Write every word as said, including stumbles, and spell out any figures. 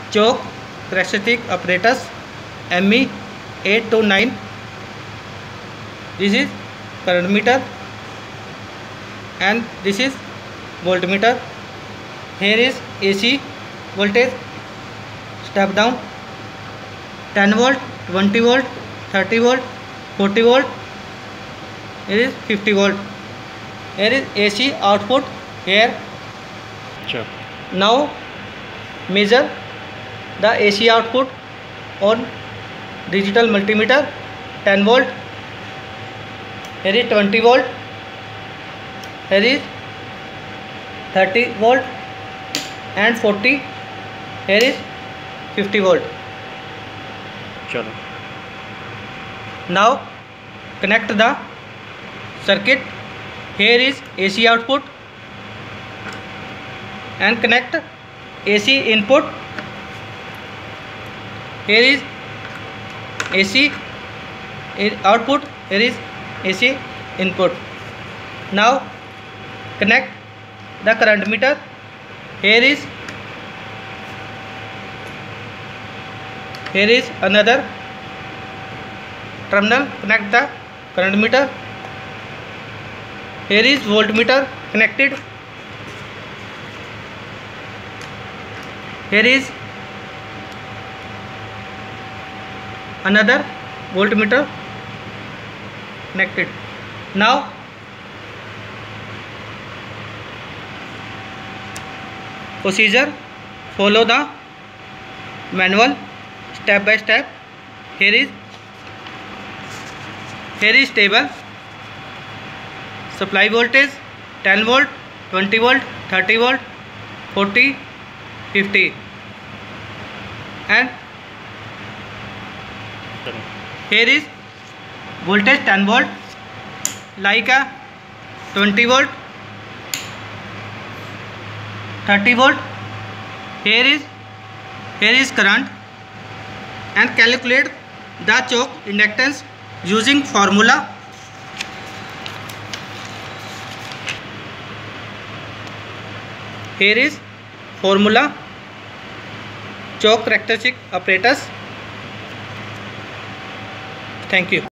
choke characteristic apparatus M E eight to nine. This is current meter and this is voltmeter. Here is A C voltage step down ten volt, twenty volt, thirty volt, forty volt. Here is fifty volt. Here is A C output here. Sure. Now measure the A C output on digital multimeter. ten volt. Here is twenty volt. Here is thirty volt and forty. Here is fifty volt. Chalo. Now connect the circuit. Here is A C output and connect A C input. Here is A C output. Here is A C input. Now connect the current meter. Here is here is another terminal. Connect the current meter. Here is voltmeter connected. Here is another voltmeter connected. Now procedure, follow the manual step by step. Here is here is table. Supply voltage ten volt, twenty volt, thirty volt, forty, fifty, and here is voltage ten volt, like a twenty volt, thirty volt. Here is here is current, and calculate the choke inductance using formula. Here is formula choke characteristic apparatus. Thank you.